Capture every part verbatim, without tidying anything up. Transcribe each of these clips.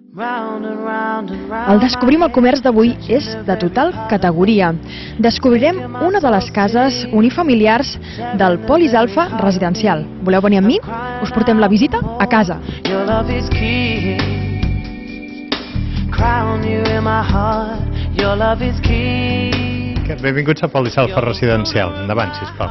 El Descobrim el Comerç d'avui és de total categoria. Descobrirem una de les cases unifamiliars del Polis Alfa residencial. Voleu venir amb mi? Us portem la visita a casa. Benvinguts a Polis Alfa residencial. Endavant, sisplau.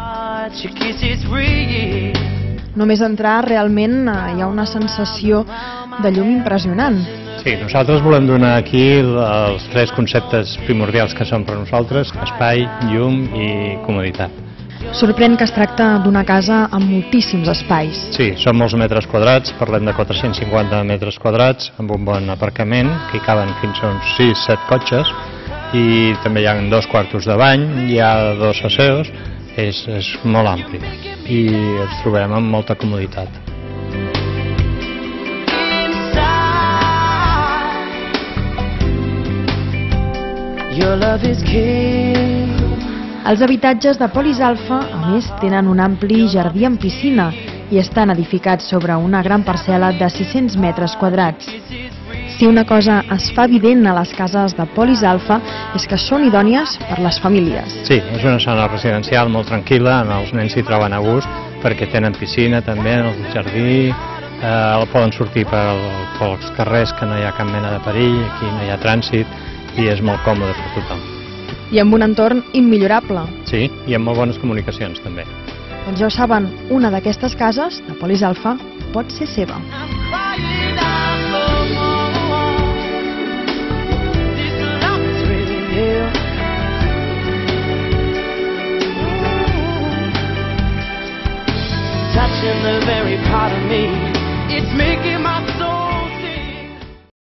Només entrar realment hi ha una sensació de llum impressionant. Sí, nosaltres volem donar aquí els tres conceptes primordials que són per nosaltres: espai, llum i comoditat. Sorprèn que es tracta d'una casa amb moltíssims espais. Sí, són molts metres quadrats, parlem de quatre-cents cinquanta metres quadrats, amb un bon aparcament, que hi caben fins a uns sis set cotxes, i també hi ha dos quartos de bany, hi ha dos aseos, és, és molt ampli i ens trobem amb molta comoditat. Els habitatges de Polis Alfa, a més, tenen un ampli jardí amb piscina i estan edificats sobre una gran parcel·la de sis-cents metres quadrats. Si una cosa es fa evident a les cases de Polis Alfa és que són idònies per les famílies. Sí, és una zona residencial molt tranquil·la, els nens s'hi troben a gust perquè tenen piscina també, el jardí, eh, poden sortir pels carrers que no hi ha cap mena de perill, aquí no hi ha trànsit i és molt còmode per tothom. I amb un entorn immillorable. Sí, i amb molt bones comunicacions també. Doncs ja ho saben, una d'aquestes cases de Polis Alfa pot ser seva.